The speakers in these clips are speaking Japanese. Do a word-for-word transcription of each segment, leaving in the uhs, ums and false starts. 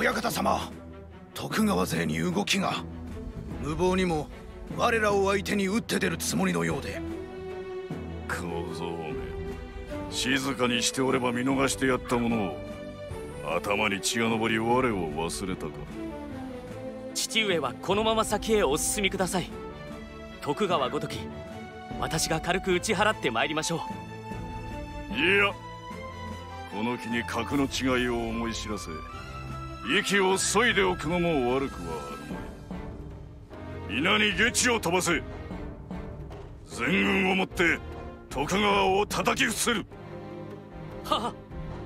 親方様、徳川勢に動きが。無謀にも我らを相手に打って出るつもりのようで。 小僧め、静かにしておれば見逃してやったものを、頭に血が上り我を忘れたか。 父上はこのまま先へお進みください。徳川ごとき私が軽く打ち払ってまいりましょう。いや、この機に格の違いを思い知らせ、息を削いでおくのも悪くはあるまい。皆に下地を飛ばせ。全軍をもって徳川を叩き伏せる。 はは。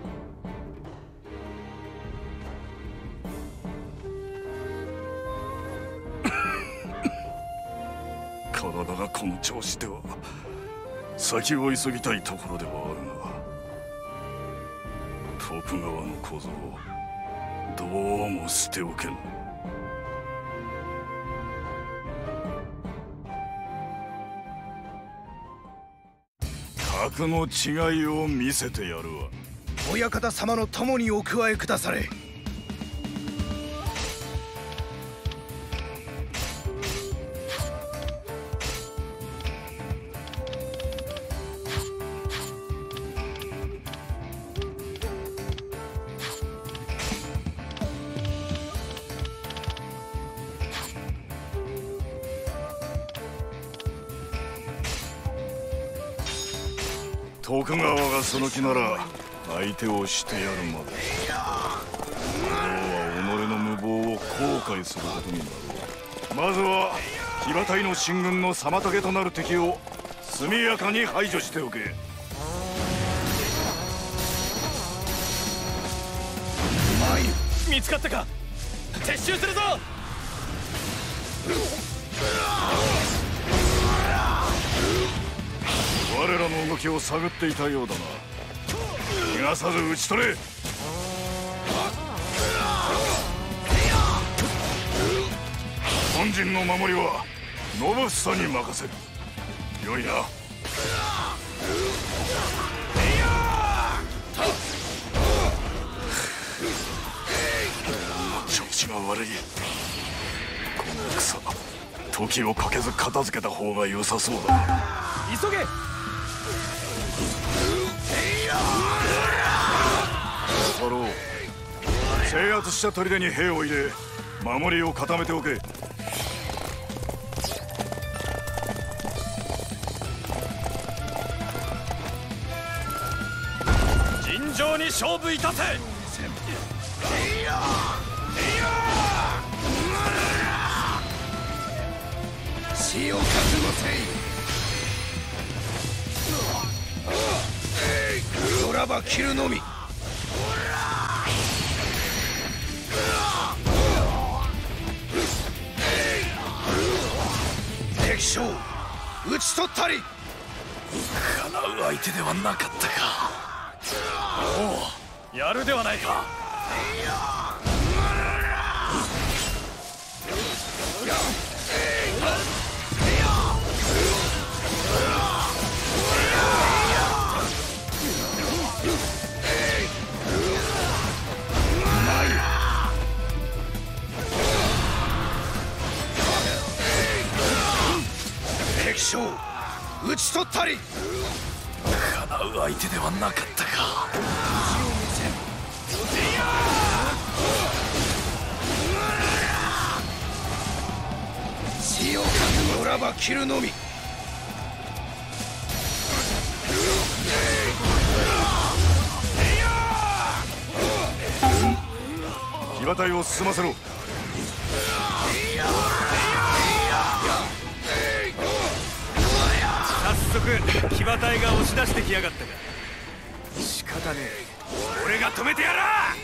体がこの調子では先を急ぎたいところではあるが、徳川の小僧どうも捨ておけん。格の違いを見せてやるわ。 親方様の友にお加えくだされ。 徳川がその気なら相手をしてやるまで。俺は己の無謀を後悔することになる。まずは騎馬隊の進軍の妨げとなる敵を速やかに排除しておけ。 見つかったか。撤収するぞ。 我らの動きを探っていたようだな。逃がさず討ち取れ。本陣の守りは信房に任せる。よいな。調子が悪い。この戦、時をかけず片付けた方が良さそうだ。 急げ。 太郎、制圧した砦に兵を入れ守りを固めておけ。 尋常に勝負いたせ。 死を覚悟せい。空ば切るのみ。敵将討ち取ったり。 かなう相手ではなかったか。 おお、やるではないか。敵将討ち取ったり。 かなう相手ではなかったか。 死を覚悟。らば切るのみ。 騎馬隊を進ませろ。 早速騎馬隊が押し出してきやがったが仕方ねえ。俺が止めてやら。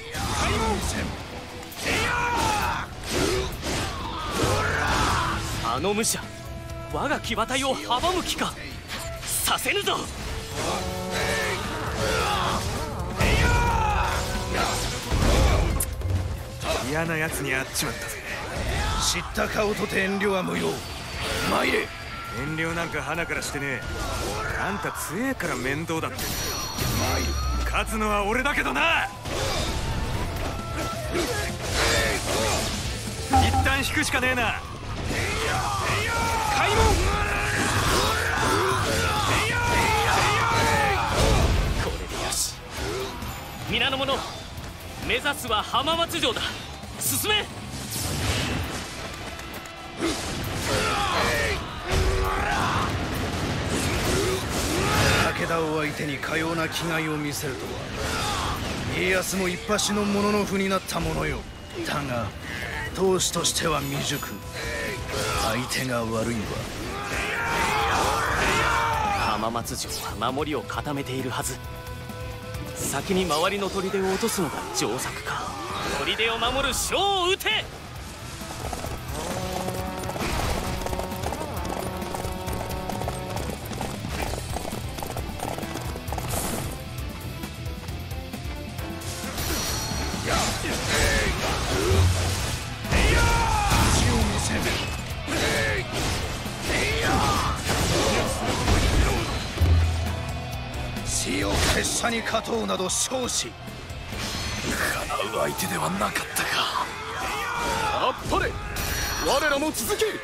あの武者、我が騎馬隊を阻む気か。させぬぞ。嫌な奴に会っちまったぜ。 知った顔とて遠慮は無用。参れ。 遠慮なんか花からしてねえ。あんた強えから面倒だってんだよ。勝つのは俺だけどな。 引くしかねえな。開門。 これでよし。皆の者、目指すは浜松城だ。進め。 武田を相手にかような気概を見せるとは、家康も一橋の者のふになったものよ。だが当主としては未熟、相手が悪いわ。 浜松城は守りを固めているはず。先に周りの砦を落とすのが上策か。砦を守る将を撃て。 死を拙者に勝とうなど少子、 叶う相手ではなかったか。あっぱれ、我らも続け。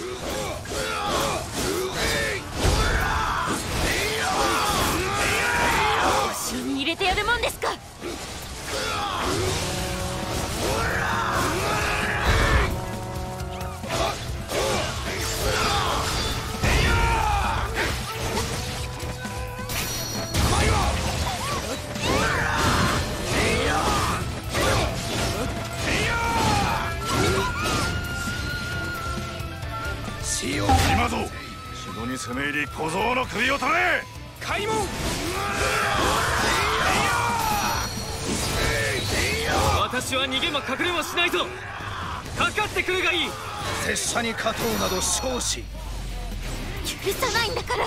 腰に入れてやるもんですか。 今ぞ城に攻め入り小僧の首を取れ。 開門。 私は逃げも隠れもしないぞ。かかってくるがいい。 拙者に勝とうなど少子、 許さないんだから。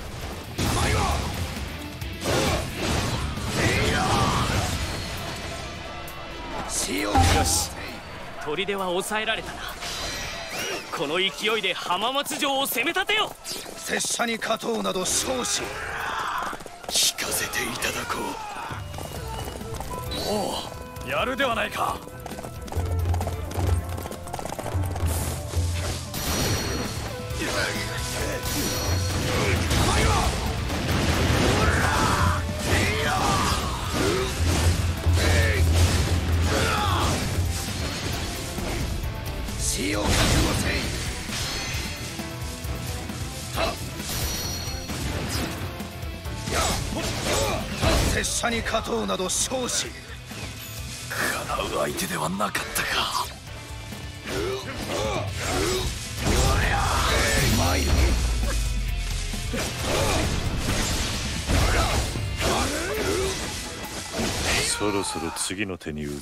死を。 よし、砦は抑えられたな。この勢いで浜松城を攻め立てよ。 拙者に勝とうなど少子、 聞かせていただこう。おお、やるではないか。 死を覚悟せい。拙者に勝とうなど少子、 叶う相手ではなかったか。 参る。 そろそろ次の手に移る。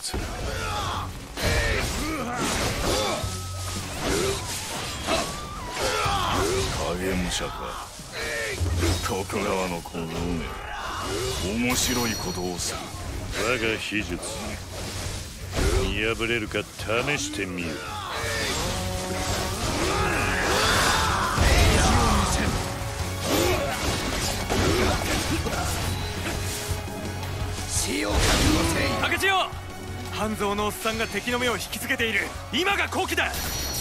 影武者か。徳川の小僧め、面白いことをする。 我が秘術見破れるか試してみよ。 死を覚悟せい。 竹千代、半蔵のおっさんが敵の目を引きつけている。今が好機だ。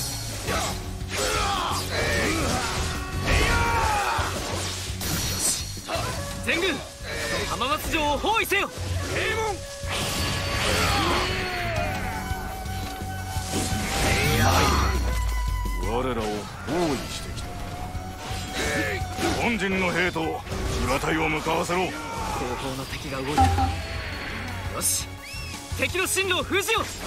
全軍、浜松城を包囲せよ。 閉門。 我らを包囲してきた。本陣の兵と騎馬隊を向かわせろ。 後方の敵が動いた。よし、敵の進路を封じよう。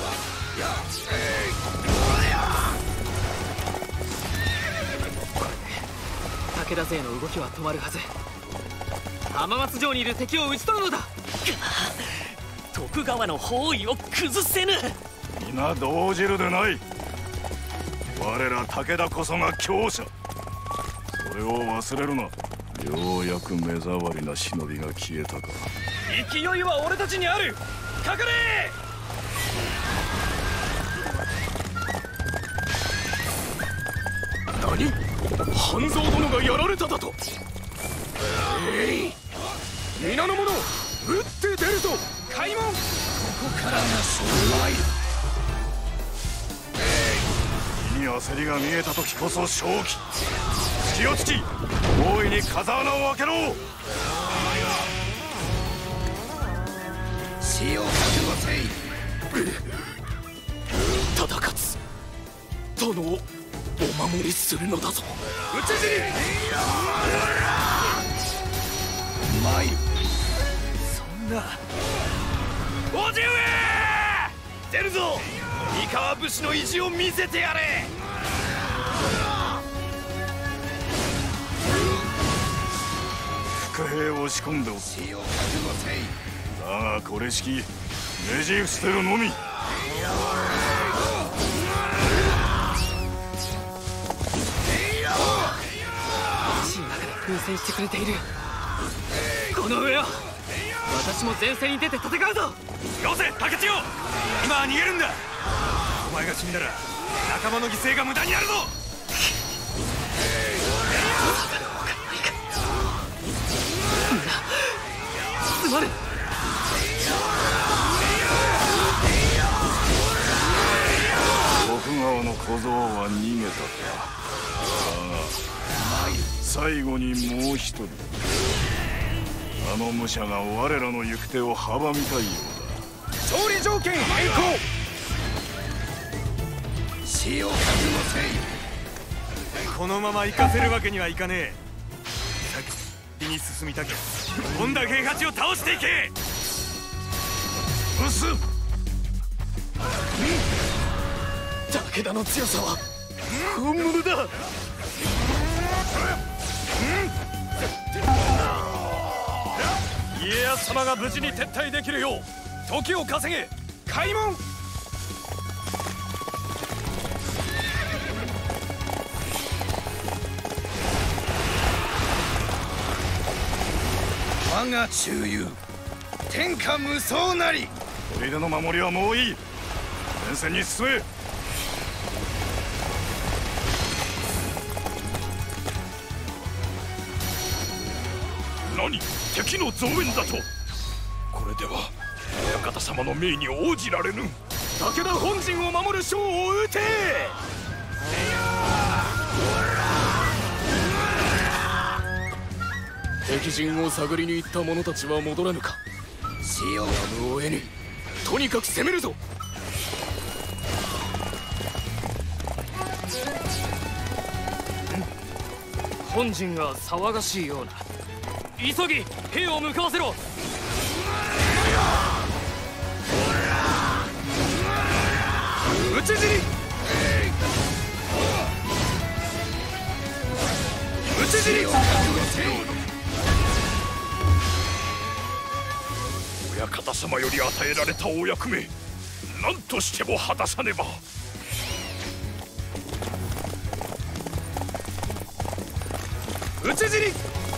武田勢の動きは止まるはず。浜松城にいる敵を討ち取るのだ。徳川の包囲を崩せぬ。 皆動じるでない。我ら武田こそが強者。それを忘れるな。ようやく目障りな忍びが消えたか。 勢いは俺たちにある。かかれ。何、半蔵殿がやられただと。えい、皆の者、撃って出るぞ。開門。 ここからが勝負。 に焦りが見えた時こそ正気。隙をつき大いに風穴を開けろ。 死を覚悟せい。 ただ勝つ殿をお守りするのだぞ。 討ち死に参る。 そんな叔父上出るぞ。三河武士の意地を見せてやれ。 伏兵を仕込んでおく。 死を覚悟せい。 だがこれしきねじ伏せるのみ。 シンナから奮戦してくれている。この上は私も前線に出て戦うぞ。 よせ竹千代、今は逃げるんだ。お前が死んだら仲間の犠牲が無駄になるぞ。 すまぬ。 徳川の小僧は逃げたか。だが最後にもう一人、あの武者が我らの行く手を阻みたいようだ。 勝利条件変更。死を覚悟せい。このまま行かせるわけにはいかねえ。先に進みたけ本田平八を倒していけ。 うす武田の強さは本物だ。 家康様が無事に撤退できるよう時を稼げ。開門。我が忠勇天下無双なり。 砦の守りはもういい。前線に進め。 何、敵の増援だと。これでは親方様の命に応じられぬ。 武田本陣を守る将を討て。 敵陣を探りに行った者たちは戻らぬか。 死をやむを得ぬ。とにかく攻めるぞ。 本陣が騒がしいような。急ぎ兵を向かわせろ。 討ち死に。討ち死に。 親方様より与えられたお役目、何としても果たさねば。 討ち死に。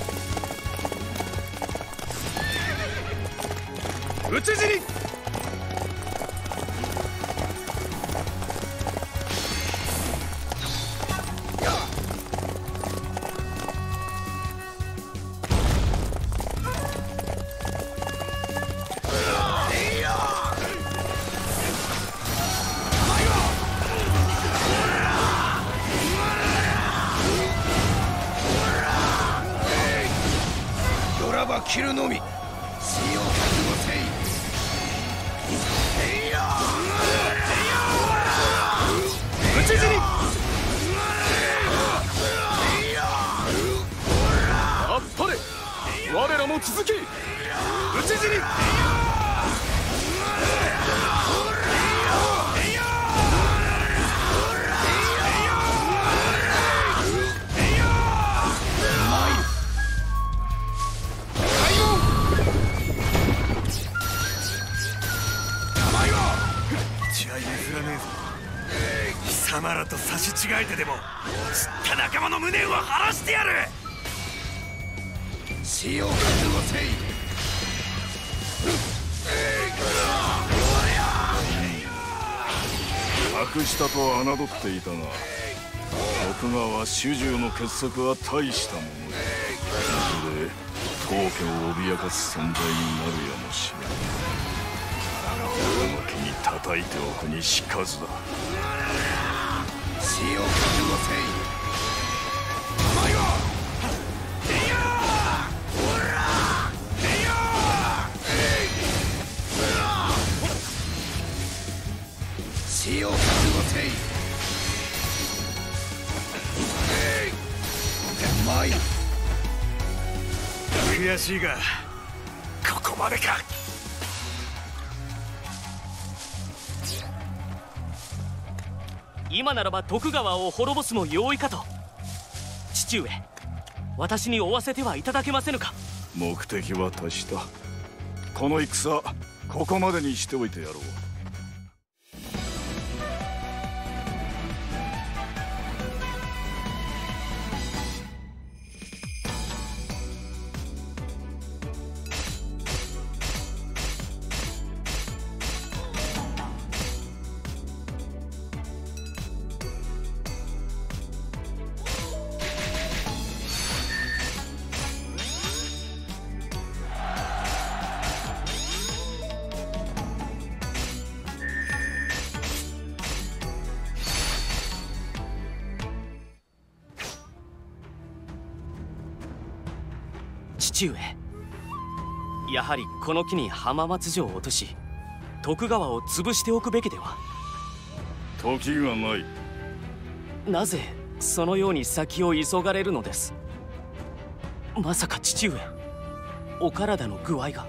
討ち死に。ドラバ切るのみ。死を覚悟せい。討ち死に。 あっぱれ。我らも続け。 討ち死に。貴様らと差し違えてでも知った仲間の無念を晴らしてやる。死を覚悟せい。 格下と侮っていたが、徳川主従の結束は大したもので、それで当家を脅かす存在になるやもしれない。上向きに叩いておくにしかずだ。 死死を覚悟せい。甘いわ。いやーほらいやーえいうわ死を覚悟せい。えい甘い。悔しいがここまでか。 今ならば徳川を滅ぼすも容易かと。父上、私に追わせてはいただけませぬか。 目的は達した。この戦ここまでにしておいてやろう。 父上、やはりこの機に浜松城を落とし徳川を潰しておくべきでは。 時がない。 なぜそのように先を急がれるのです。まさか父上、お体の具合が。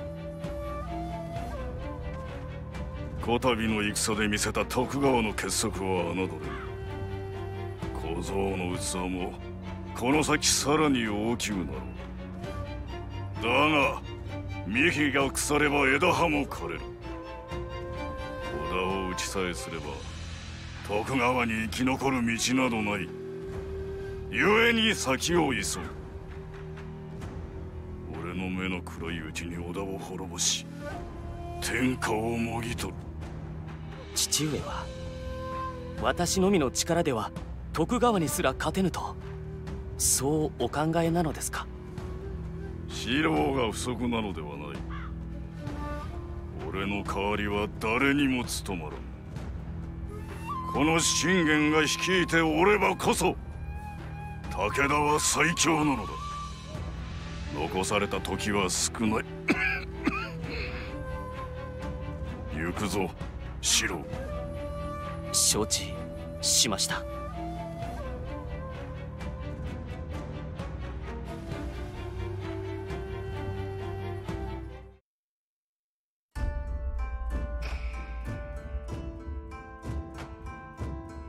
こたびの戦で見せた徳川の結束は侮れ。小僧の器もこの先さらに大きくなる。だが幹が腐れば枝葉も枯れる。織田を打ちさえすれば徳川に生き残る道などない。故に先を急ぐ。俺の目の暗いうちに織田を滅ぼし天下をもぎ取る。 父上は私のみの力では徳川にすら勝てぬと、そうお考えなのですか。 四郎が不足なのではない。俺の代わりは誰にも務まらん。この信玄が率いておればこそ武田は最強なのだ。残された時は少ない。行くぞ四郎。 承知しました。